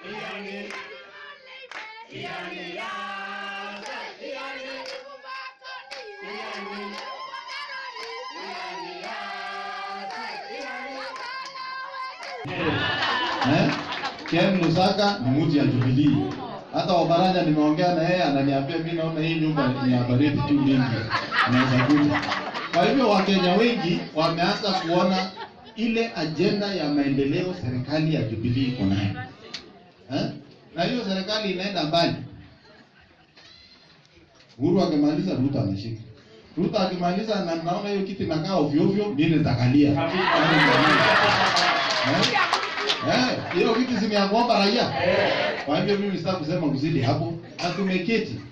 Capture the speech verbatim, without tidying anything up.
Eh? Ken Lusaka ni mtu ya Jubilee. Hata Obaranya nimeongea na yeye ananiambia mimi naona hii nyumba ni ya baridi tu mingi. Anaweza kuja. Kwa hivyo Wakenya wengi wameanza kuona ile agenda ya maendeleo serikali ya Jubilee iko nayo. Eh? Na hiyo serikali inaenda mbali. Uhuru akimaliza Ruto anashika. Ruto akimaliza na naona hiyo kiti nakaa ovyo ovyo, mimi nitakalia. Eh, hiyo kiti simeangomba raia. Kwa hivyo mimi sitaki kusema kuzidi hapo. Na tumeketi